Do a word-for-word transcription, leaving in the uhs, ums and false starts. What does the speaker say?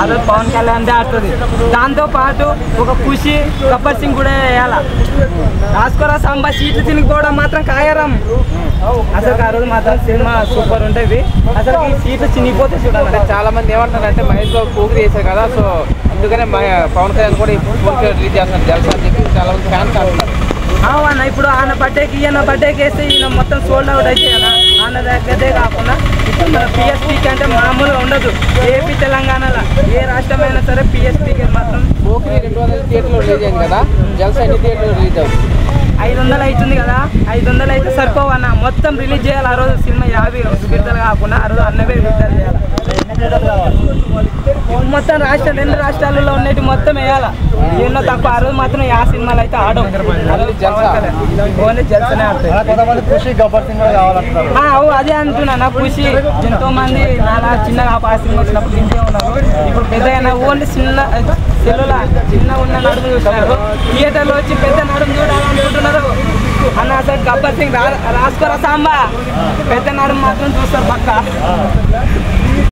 ఆ రోజు పవన్ కళ్యాణ్ ఆడుతుంది. దాంతో పాటు ఒక ఖుషి గబ్బర్ సింగ్ కూడా వేయాల. రాసుకోరా సాంబా సీట్లు చినిగిపోవడం మాత్రం ఖాయరం. అసలు ఆ రోజు మాత్రం సినిమా సూపర్ ఉంటుంది. అసలు ఈ సీట్లు చినిగిపోతే చూడాలి. చాలా మంది ఏమంటారంటే మహేష్ బాబు పోగు చేశారు కదా, సో అందుకనే పవన్ కళ్యాణ్ కూడా పోగు రిలీజ్ చేస్తున్నారు జల్సా అని చెప్పి చాలా మంది ఫ్యాన్స్ అంటున్నారు. అవునా, ఇప్పుడు ఆయన బర్త్డేకి ఈయన బర్త్డేకి వేస్తే ఈయన మొత్తం సోల్డ్ అవుట్ అయితే కదా. ఆయన దగ్గరే కాకుండా ఇప్పుడు మన పిఎస్పీకి అంటే మామూలుగా ఉండదు. ఏపీ తెలంగాణలో ఏ రాష్ట్రమైనా సరే పిఎస్పీకి మాత్రం పోకి రెండు వందల థియేటర్లో రిలీజ్ అయింది కదా, జల్సా ఎన్ని థియేటర్లో రిలీజ్ అవుతుంది? ఐదు వందలు అవుతుంది కదా. ఐదు వందలు అయితే సరిపోవన్న మొత్తం రిలీజ్ చేయాలి. ఆ రోజు సినిమా యాభై విడుదల కాకుండా ఆ రోజు అన్నవే విడుదల చేయాలి. మొత్తం రాష్ట్రం రెండు రాష్ట్రాలలో ఉన్నట్టు మొత్తం వేయాలి. ఎన్నో తక్కువ ఆ రోజు మాత్రం ఆ సినిమాలు అయితే ఆడవు. ఓన్లీ జల్సనే ఆడతాయి. అదే అంటున్నా, నా ఖుషి ఎంతో మంది నాలా చిన్నగా ఆ సినిమా వచ్చినప్పుడు ఇంకే ఉన్నారు. ఇప్పుడు పెద్ద ఓన్లీ చిన్న సెల్లులా చిన్న ఉన్న నడుము చూస్తున్నారు. థియేటర్లో వచ్చి పెద్ద నడుము చూడాలనుకుంటున్నారు. అన్న అసలు గబ్బర్ సింగ్ రాసుకోరా సాంబా పెద్ద నడుము మాత్రం చూస్తారు పక్క.